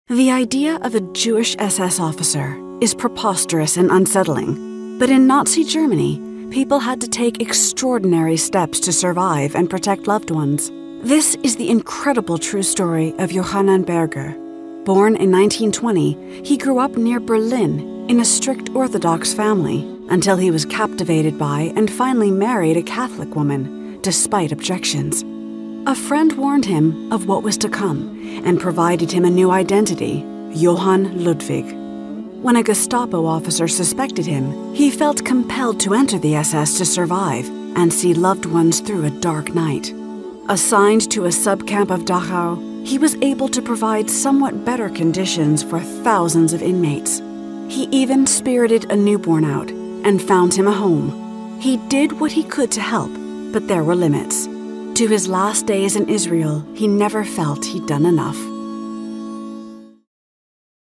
The idea of a Jewish SS officer is preposterous and unsettling, but in Nazi Germany, people had to take extraordinary steps to survive and protect loved ones. This is the incredible true story of Johann Berger. Born in 1920, he grew up near Berlin in a strict Orthodox family until he was captivated by and finally married a Catholic woman, despite objections. A friend warned him of what was to come and provided him a new identity, Johann Ludwig. When a Gestapo officer suspected him, he felt compelled to enter the SS to survive and see loved ones through a dark night. Assigned to a subcamp of Dachau, he was able to provide somewhat better conditions for thousands of inmates. He even spirited a newborn out and found him a home. He did what he could to help, but there were limits. To his last days in Israel, he never felt he'd done enough.